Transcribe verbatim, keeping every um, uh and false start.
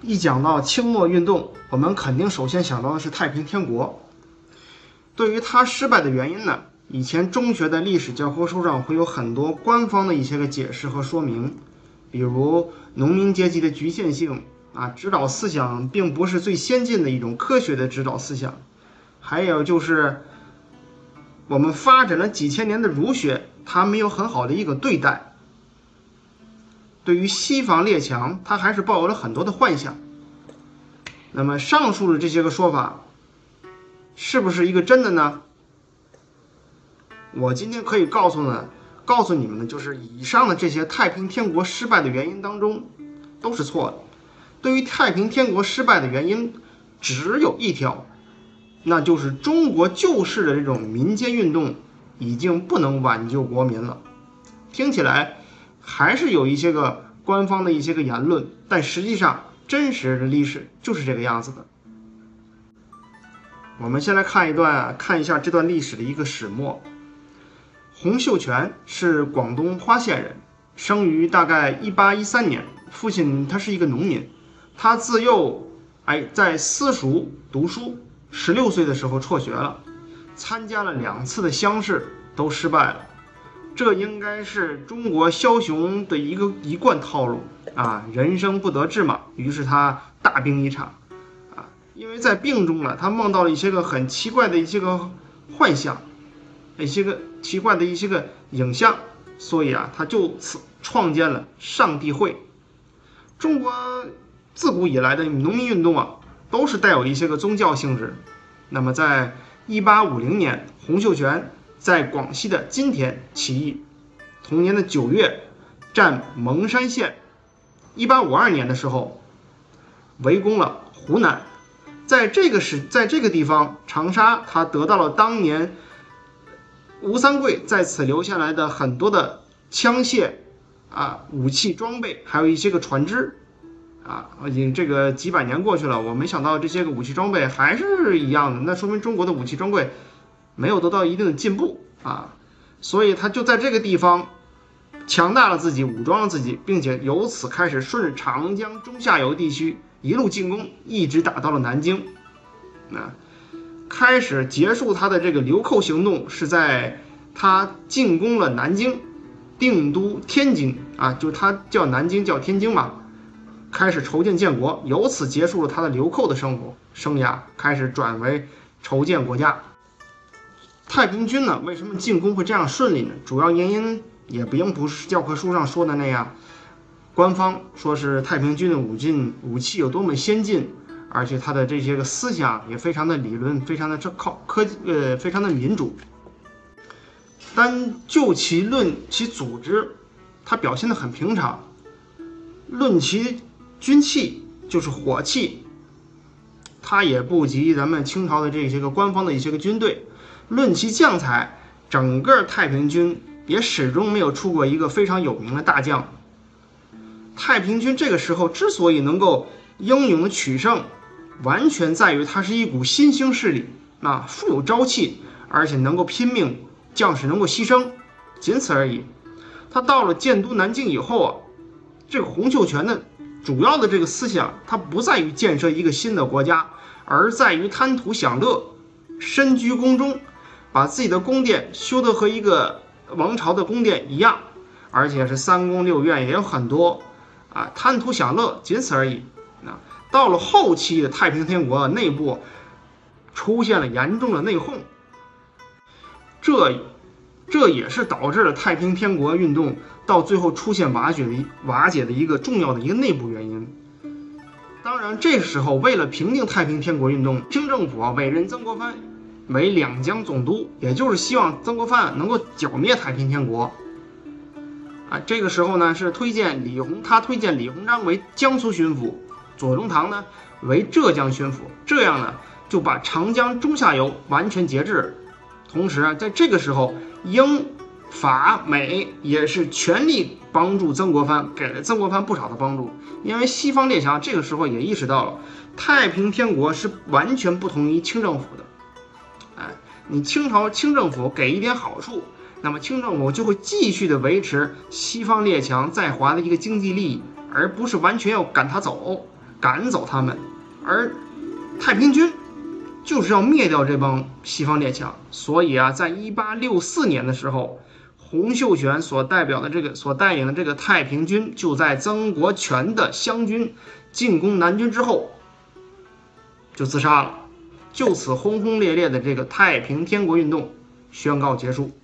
一讲到清末运动，我们肯定首先想到的是太平天国。对于它失败的原因呢，以前中学的历史教科书上会有很多官方的一些个解释和说明，比如农民阶级的局限性啊，指导思想并不是最先进的一种科学的指导思想，还有就是我们发展了几千年的儒学，它没有很好的一个对待。对于西方列强，他还是抱有了很多的幻想。那么上述的这些个说法，是不是一个真的呢？我今天可以告诉呢，告诉你们的就是以上的这些太平天国失败的原因当中，都是错的。对于太平天国失败的原因，只有一条，那就是中国旧式的这种民间运动已经不能挽救国民了。听起来还是有一些个官方的一些个言论，但实际上真实的历史就是这个样子的。我们先来看一段，看一下这段历史的一个始末。洪秀全是广东花县人，生于大概一八一三年，父亲他是一个农民，他自幼哎在私塾读书，十六岁的时候辍学了，参加了两次的乡试都失败了。这应该是中国枭雄的一个一贯套路啊，人生不得志嘛，于是他大病一场啊，因为在病中呢，他梦到了一些个很奇怪的一些个幻象，一些个奇怪的一些个影像，所以啊，他就此创建了上帝会。中国自古以来的农民运动啊，都是带有一些个宗教性质。那么在一八五零年，洪秀全在广西的金田起义，同年的九月占蒙山县。一八五二年的时候，围攻了湖南。在这个时，在这个地方，长沙他得到了当年吴三桂在此留下来的很多的枪械啊、武器装备，还有一些个船只啊。已经这个几百年过去了，我没想到这些个武器装备还是一样的，那说明中国的武器装备没有得到一定的进步啊，所以他就在这个地方强大了自己，武装了自己，并且由此开始顺着长江中下游地区一路进攻，一直打到了南京。啊，开始结束他的这个流寇行动是在他进攻了南京、定都、天津啊，就他叫南京叫天津嘛，开始筹建建国，由此结束了他的流寇的生活生涯，开始转为筹建国家。太平军呢，为什么进攻会这样顺利呢？主要原因也并不是教科书上说的那样，官方说是太平军的武进武器有多么先进，而且他的这些个思想也非常的理论，非常的靠科技，呃，非常的民主。单就其论其组织，它表现的很平常；论其军器，就是火器，它也不及咱们清朝的这些个官方的一些个军队。论其将才，整个太平军也始终没有出过一个非常有名的大将。太平军这个时候之所以能够英勇的取胜，完全在于它是一股新兴势力啊，富有朝气，而且能够拼命，将士能够牺牲，仅此而已。他到了建都南京以后啊，这个洪秀全的主要的这个思想，它不在于建设一个新的国家，而在于贪图享乐，身居宫中，把自己的宫殿修得和一个王朝的宫殿一样，而且是三宫六院也有很多啊，贪图享乐，仅此而已。啊，到了后期的太平天国内部出现了严重的内讧，这这也是导致了太平天国运动到最后出现瓦解的瓦解的一个重要的一个内部原因。当然，这时候为了平定太平天国运动，清政府啊委任曾国藩为两江总督，也就是希望曾国藩能够剿灭太平天国。啊，这个时候呢是推荐李鸿，他推荐李鸿章为江苏巡抚，左宗棠呢为浙江巡抚，这样呢就把长江中下游完全节制。同时啊，在这个时候，英、法、美也是全力帮助曾国藩，给了曾国藩不少的帮助。因为西方列强这个时候也意识到了，太平天国是完全不同于清政府的。哎，你清朝清政府给一点好处，那么清政府就会继续的维持西方列强在华的一个经济利益，而不是完全要赶他走。 赶走他们，而太平军就是要灭掉这帮西方列强。所以啊，在一八六四年的时候，洪秀全所代表的这个所带领的这个太平军，就在曾国荃的湘军进攻南军之后就自杀了。就此，轰轰烈烈的这个太平天国运动宣告结束。